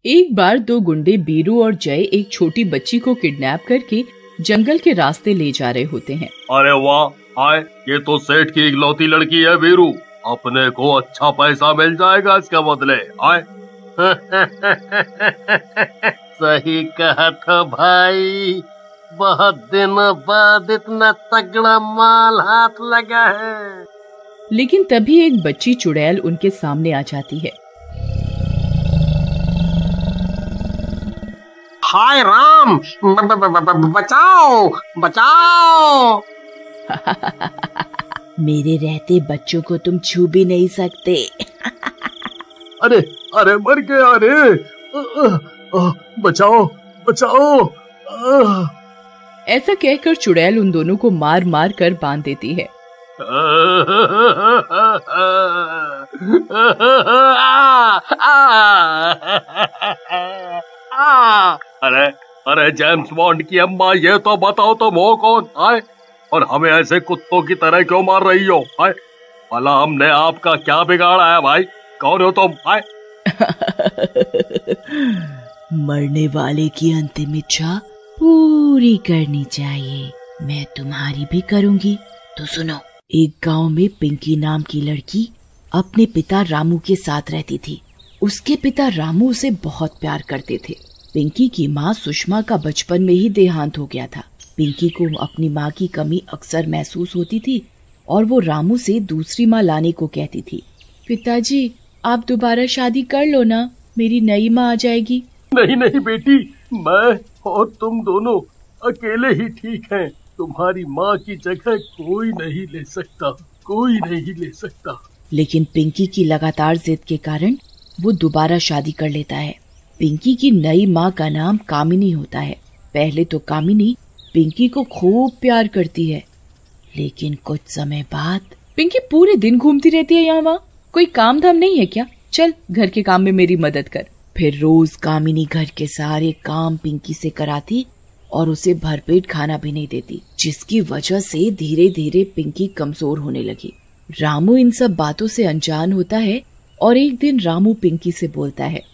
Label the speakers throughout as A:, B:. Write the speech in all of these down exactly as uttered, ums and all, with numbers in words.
A: एक बार दो गुंडे बीरू और जय एक छोटी बच्ची को किडनैप करके जंगल के रास्ते ले जा रहे होते हैं।
B: अरे वाह, हाय, ये तो सेठ की इकलौती लड़की है बीरू, अपने को अच्छा पैसा मिल जाएगा इसके बदले। हाय
C: सही कहा था भाई, बहुत दिनों बाद इतना तगड़ा माल हाथ लगा है।
A: लेकिन तभी एक बच्ची चुड़ैल उनके सामने आ जाती है।
C: हाय राम, ब, ब, ब, ब, बचाओ बचाओ।
A: मेरे रहते बच्चों को तुम छू भी नहीं सकते।
B: अरे अरे मर गया, अरे बचाओ बचाओ।
A: ऐसा कहकर चुड़ैल उन दोनों को मार मार कर बांध देती है।
B: अरे अरे जेम्स बॉन्ड की अम्मा, ये तो बताओ तुम हो कौन? आए और हमें ऐसे कुत्तों की तरह क्यों मार रही हो? आए भला हमने आपका क्या बिगाड़ा है भाई? कौन हो तुम? आए
A: मरने वाले की अंतिम इच्छा पूरी करनी चाहिए, मैं तुम्हारी भी करूंगी। तो सुनो, एक गांव में पिंकी नाम की लड़की अपने पिता रामू के साथ रहती थी। उसके पिता रामू उसे बहुत प्यार करते थे। पिंकी की माँ सुषमा का बचपन में ही देहांत हो गया था। पिंकी को अपनी माँ की कमी अक्सर महसूस होती थी और वो रामू से दूसरी माँ लाने को कहती थी। पिताजी, आप दोबारा शादी कर लो ना, मेरी नई माँ आ जाएगी।
B: नहीं नहीं बेटी, मैं और तुम दोनों अकेले ही ठीक हैं। तुम्हारी माँ की जगह कोई नहीं ले सकता, कोई नहीं ले सकता।
A: लेकिन पिंकी की लगातार जिद के कारण वो दोबारा शादी कर लेता है। पिंकी की नई माँ का नाम कामिनी होता है। पहले तो कामिनी पिंकी को खूब प्यार करती है, लेकिन कुछ समय बाद पिंकी पूरे दिन घूमती रहती है यहाँ वहाँ। कोई काम धाम नहीं है क्या? चल घर के काम में मेरी मदद कर। फिर रोज कामिनी घर के सारे काम पिंकी से कराती और उसे भरपेट खाना भी नहीं देती, जिसकी वजह से धीरे धीरे पिंकी कमजोर होने लगी। रामू इन सब बातों से अनजान होता है और एक दिन रामू पिंकी से बोलता है,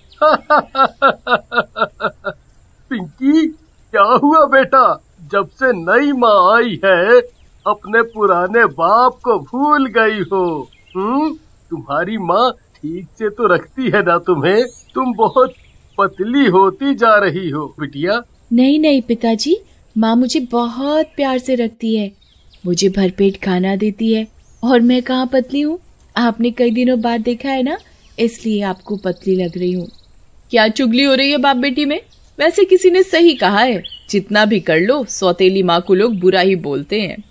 B: पिंकी, क्या हुआ बेटा? जब से नई माँ आई है अपने पुराने बाप को भूल गई हो? हम्म तुम्हारी माँ ठीक से तो रखती है ना तुम्हें? तुम बहुत पतली होती जा रही हो बिटिया।
A: नहीं नहीं पिताजी, माँ मुझे बहुत प्यार से रखती है, मुझे भरपेट खाना देती है और मैं कहाँ पतली हूँ? आपने कई दिनों बाद देखा है ना, इसलिए आपको पतली लग रही हूँ। क्या चुगली हो रही है बाप बेटी में? वैसे किसी ने सही कहा है, जितना भी कर लो सौतेली माँ को लोग बुरा ही बोलते हैं।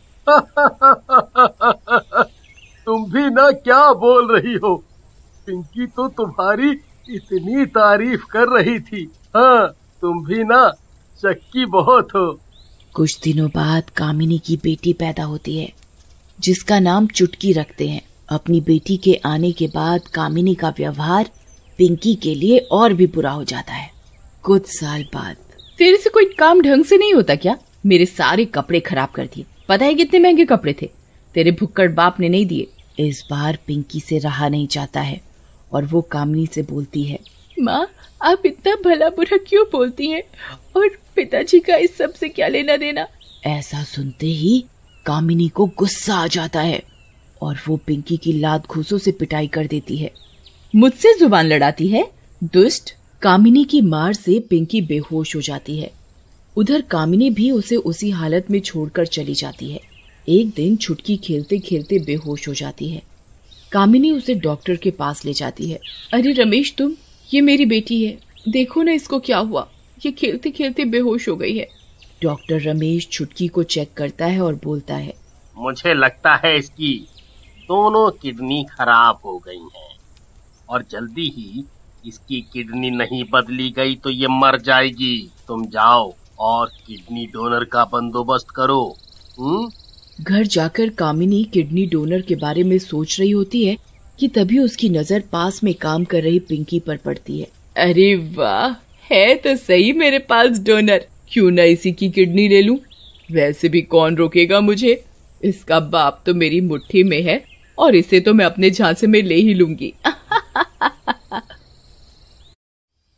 B: तुम भी ना क्या बोल रही हो? पिंकी तो तुम्हारी इतनी तारीफ कर रही थी। हाँ, तुम भी ना शक्की बहुत हो।
A: कुछ दिनों बाद कामिनी की बेटी पैदा होती है, जिसका नाम चुटकी रखते हैं। अपनी बेटी के आने के बाद कामिनी का व्यवहार पिंकी के लिए और भी बुरा हो जाता है। कुछ साल बाद, तेरे से कोई काम ढंग से नहीं होता क्या? मेरे सारे कपड़े खराब कर दिए। पता है कितने महंगे कपड़े थे? तेरे भुक्कड़ बाप ने नहीं दिए। इस बार पिंकी से रहा नहीं जाता है और वो कामिनी से बोलती है, माँ आप इतना भला बुरा क्यों बोलती हैं? और पिताजी का इस सब से क्या लेना देना? ऐसा सुनते ही कामिनी को गुस्सा आ जाता है और वो पिंकी की लात घूंसों से पिटाई कर देती है। मुझसे जुबान लड़ाती है, दुष्ट! कामिनी की मार से पिंकी बेहोश हो जाती है। उधर कामिनी भी उसे उसी हालत में छोड़कर चली जाती है। एक दिन छुटकी खेलते खेलते बेहोश हो जाती है। कामिनी उसे डॉक्टर के पास ले जाती है। अरे रमेश, तुम, ये मेरी बेटी है, देखो ना इसको क्या हुआ, ये खेलते खेलते बेहोश हो गई है। डॉक्टर रमेश छुटकी को चेक करता है और बोलता है,
C: मुझे लगता है इसकी दोनों किडनी खराब हो गई हैं और जल्दी ही इसकी किडनी नहीं बदली गई तो ये मर जाएगी। तुम जाओ और किडनी डोनर का बंदोबस्त करो। हम्म
A: घर जाकर कामिनी किडनी डोनर के बारे में सोच रही होती है कि तभी उसकी नजर पास में काम कर रही पिंकी पर पड़ती है। अरे वाह, है तो सही मेरे पास डोनर, क्यों ना इसी की किडनी ले लूं? वैसे भी कौन रोकेगा मुझे? इसका बाप तो मेरी मुट्ठी में है और इसे तो मैं अपने झांसे में ले ही लूंगी।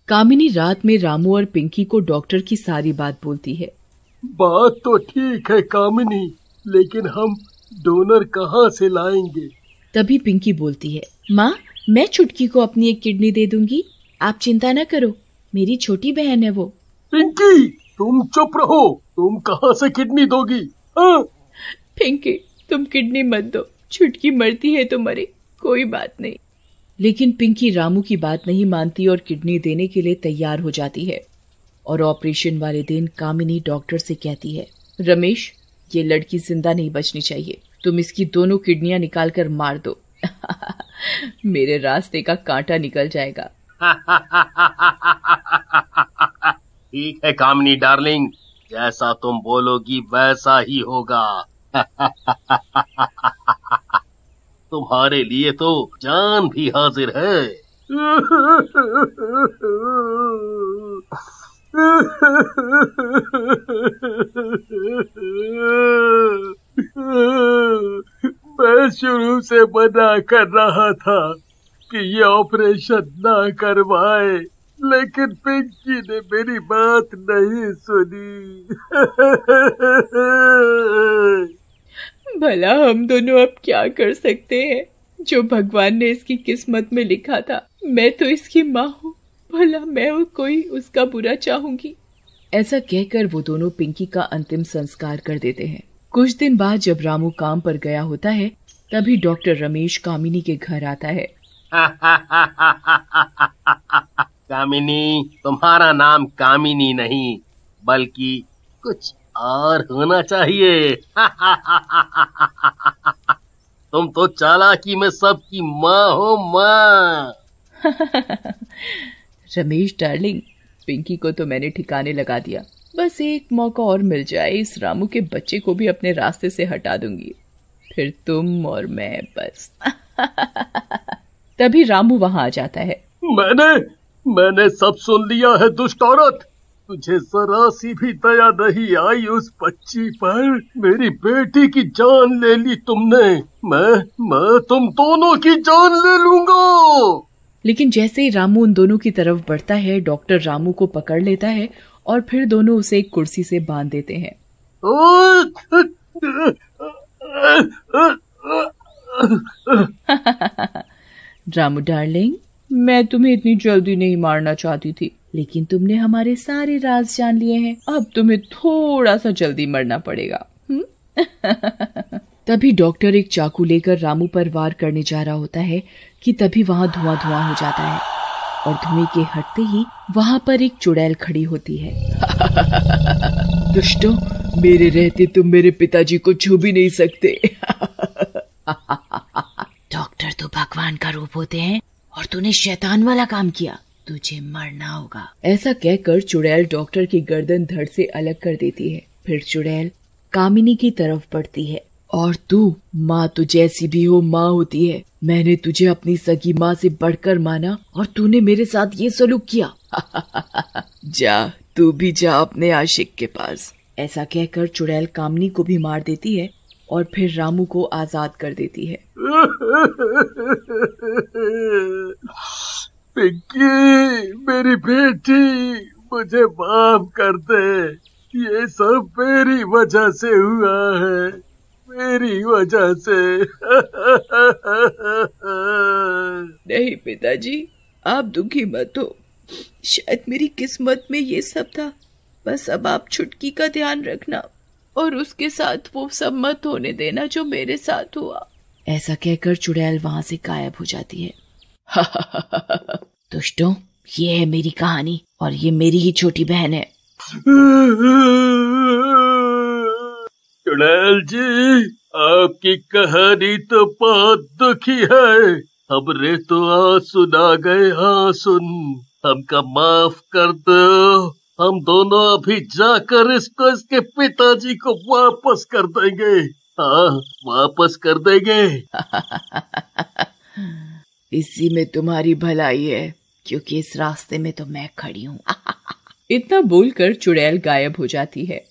A: कामिनी रात में रामू और पिंकी को डॉक्टर की सारी बात बोलती है।
B: बात तो ठीक है कामिनी, लेकिन हम डोनर कहाँ से लाएंगे?
A: तभी पिंकी बोलती है, माँ मैं चुटकी को अपनी एक किडनी दे दूंगी, आप चिंता न करो, मेरी छोटी बहन है वो।
B: पिंकी तुम चुप रहो, तुम कहाँ से किडनी दोगी? हाँ?
A: पिंकी तुम किडनी मत दो, चुटकी मरती है तो मरे, कोई बात नहीं। लेकिन पिंकी रामू की बात नहीं मानती और किडनी देने के लिए तैयार हो जाती है। और ऑपरेशन वाले दिन कामिनी डॉक्टर से कहती है, रमेश ये लड़की जिंदा नहीं बचनी चाहिए, तुम इसकी दोनों किडनियां निकाल कर मार दो। मेरे रास्ते का कांटा निकल जाएगा।
C: ठीक है कामिनी डार्लिंग, जैसा तुम बोलोगी वैसा ही होगा। तुम्हारे लिए तो जान भी हाजिर है।
B: मैं शुरू से मना कर रहा था कि ये ऑपरेशन ना करवाए, लेकिन पिंकी ने मेरी बात नहीं सुनी।
A: भला हम दोनों अब क्या कर सकते हैं, जो भगवान ने इसकी किस्मत में लिखा था। मैं तो इसकी माँ हूँ, भला मैं वो कोई उसका बुरा चाहूंगी। ऐसा कहकर वो दोनों पिंकी का अंतिम संस्कार कर देते हैं। कुछ दिन बाद जब रामू काम पर गया होता है, तभी डॉक्टर रमेश कामिनी के घर आता है।
C: कामिनी, तुम्हारा नाम कामिनी नहीं बल्कि कुछ और होना चाहिए। तुम तो चालाकी में सबकी माँ हो माँ।
A: रमेश डार्लिंग, पिंकी को तो मैंने ठिकाने लगा दिया, बस एक मौका और मिल जाए, इस रामू के बच्चे को भी अपने रास्ते से हटा दूंगी, फिर तुम और मैं बस। तभी रामू वहां आ जाता है।
B: मैंने मैंने सब सुन लिया है दुष्ट औरत, तुझे जरा सी भी दया नहीं आई उस बच्ची पर। मेरी बेटी की जान ले ली तुमने, मैं मैं तुम दोनों की जान ले लूंगा।
A: लेकिन जैसे ही रामू उन दोनों की तरफ बढ़ता है, डॉक्टर रामू को पकड़ लेता है और फिर दोनों उसे एक कुर्सी से बांध देते हैं। रामू डार्लिंग, मैं तुम्हें इतनी जल्दी नहीं मारना चाहती थी, लेकिन तुमने हमारे सारे राज जान लिए हैं, अब तुम्हें थोड़ा सा जल्दी मरना पड़ेगा। तभी डॉक्टर एक चाकू लेकर रामू पर वार करने जा रहा होता है कि तभी वहां धुआं धुआं हो जाता है और धुएं के हटते ही वहां पर एक चुड़ैल खड़ी होती है। दुष्टों, मेरे रहते तुम मेरे पिताजी को छू भी नहीं सकते। डॉक्टर तो भगवान का रूप होते हैं और तूने शैतान वाला काम किया, तुझे मरना होगा। ऐसा कहकर चुड़ैल डॉक्टर की गर्दन धड़ से अलग कर देती है। फिर चुड़ैल कामिनी की तरफ बढ़ती है। और तू, माँ तो जैसी भी हो माँ होती है, मैंने तुझे अपनी सगी माँ से बढ़कर माना और तूने मेरे साथ ये सलूक किया। जा, तू भी जा अपने आशिक के पास। ऐसा कहकर चुड़ैल कामिनी को भी मार देती है और फिर रामू को आजाद कर देती है।
B: पिंकी, मेरी बेटी, मुझे माफ कर दे, ये सब मेरी वजह से हुआ है, मेरी वजह से।
A: नहीं पिताजी, आप दुखी मत हो, शायद मेरी किस्मत में ये सब था, बस अब आप छुटकी का ध्यान रखना और उसके साथ वो सब मत होने देना जो मेरे साथ हुआ। ऐसा कहकर चुड़ैल वहां से गायब हो जाती है। दोस्तों, ये है मेरी कहानी और ये मेरी ही छोटी बहन है।
B: चुड़ैल जी, आपकी कहानी तो बहुत दुखी है, हमरे तो आंसू आ गए आंसू, हमका माफ कर दो, हम दोनों अभी जाकर इसको इसके पिताजी को वापस कर देंगे। हाँ, वापस कर देंगे।
A: इसी में तुम्हारी भलाई है, क्योंकि इस रास्ते में तो मैं खड़ी हूँ। इतना बोलकर चुड़ैल गायब हो जाती है।